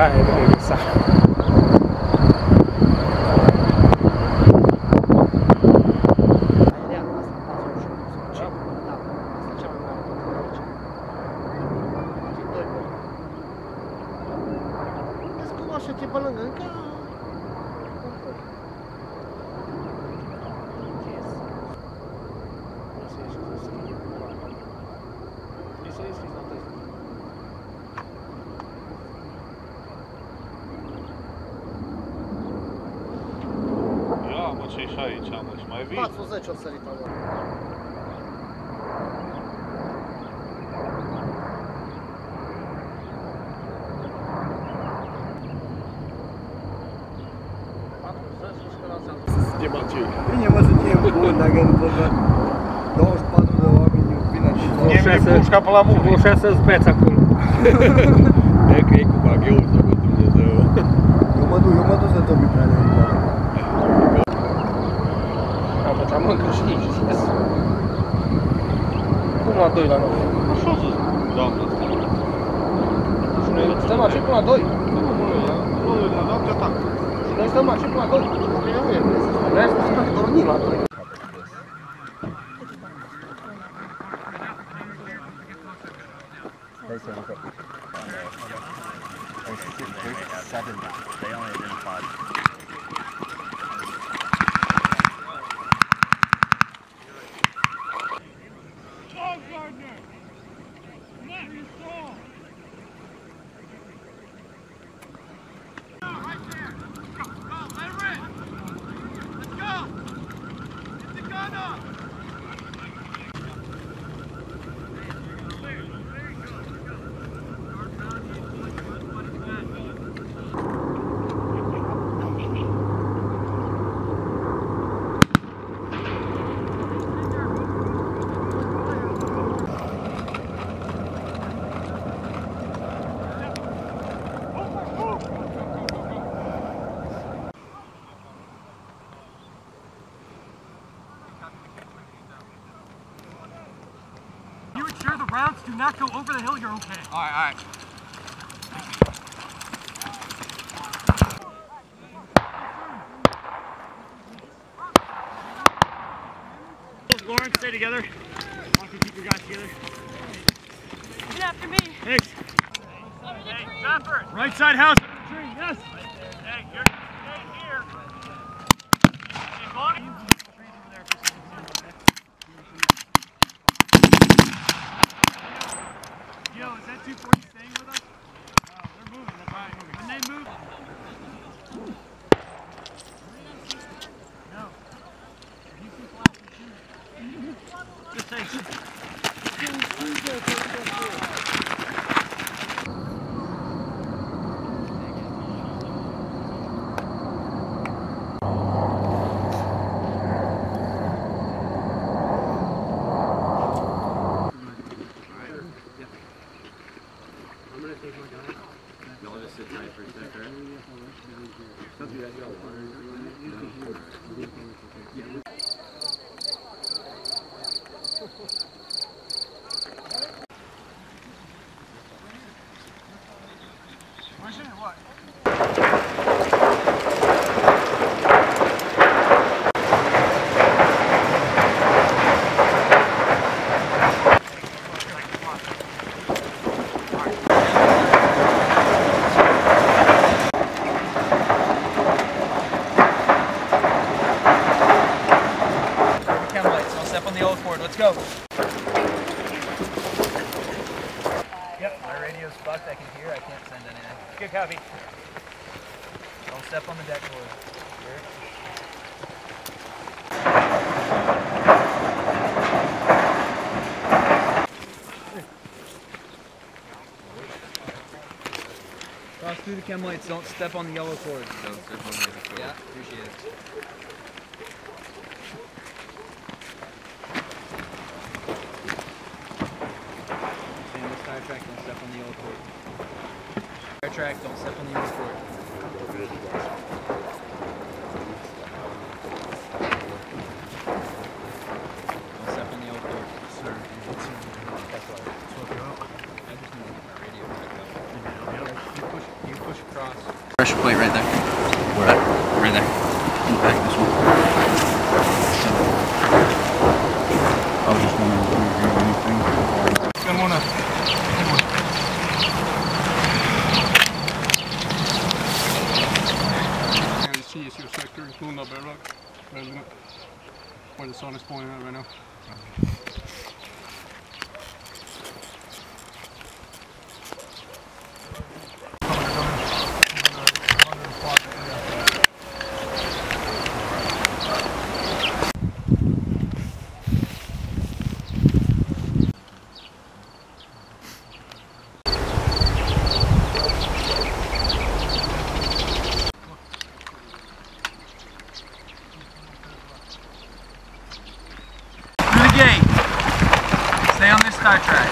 e regresar. Ce și aici, mă, și mai vii? 40 o sărit acolo. Bine, mă, suntem buni, dacă nu pot 24 de oameni vin aici. Mi-e pușca pe la muri. Ușa să-ți beți acolo. E că e cu bagheul sau cu Dumnezeu. Eu mă duc să topi pe alea. Am încă și aici. Până la 2 la 9. Așa sus, doamna asta. Și noi stăm așa până la 2. Nu, la noapte atac. Și noi stăm așa până la 2. Vrei să stăm dormim la 2. They say look up. There's 7. They only identified. The rounds do not go over the hill, you're okay. Alright. Lauren, stay together. I want you to keep your guys together. Get after me. Thanks. Hey, Stafford. Right side house. Tree, yes. Hey, you're stay here. Hey, Bonnie. Yo, is that 240 staying with us? No, they're moving. That's right. When they move. No. You can fly and shoot. Just say. Y'all just sit tight for a sec, right? Don't do that, you got water. Pushing or what? Let's go. Yep, my radio's fucked. I can hear. I can't send anything. Good copy. Don't step on the deck cord. Sure. Cross through the chem lights. Don't step on the yellow cord. Don't step on the yellow cord. Yeah, appreciate it. Track, don't step on the yellow cord. Air track, don't step on the yellow cord. Don't step on the yellow cord. Sir, that's all. Swap you out. I just need to get my radio back up. You push across. Where the sun is pointing at right now. Stay on this star track.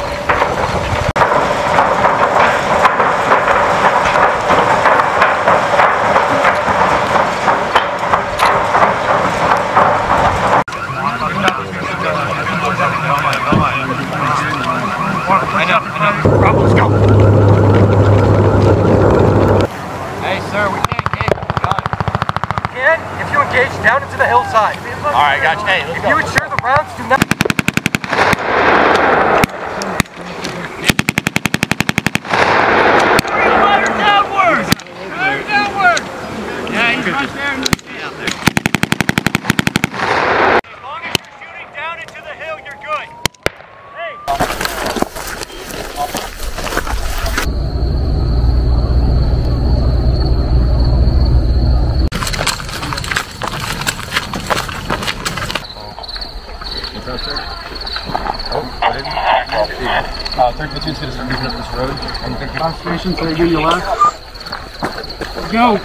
I know. Bravo, let's go. Hey, sir, we can't engage. You can if you engage down into the hillside. Alright, gotcha. Hey, let's If go. you ensure the rounds do not. Third platoon's gonna start moving up this road. Concentration, so you your left. Go!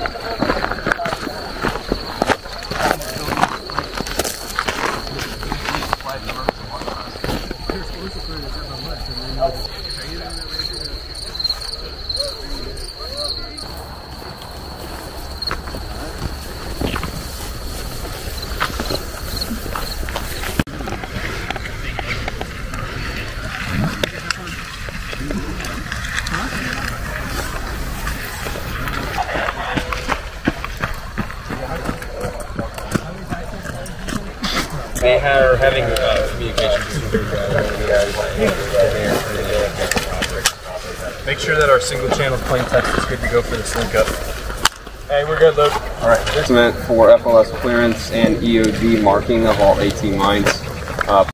They are having communications. Make sure that our single channel plain text is good to go for this link up. Hey, we're good, Luke. Alright, this is meant for FLS clearance and EOD marking of all AT mines.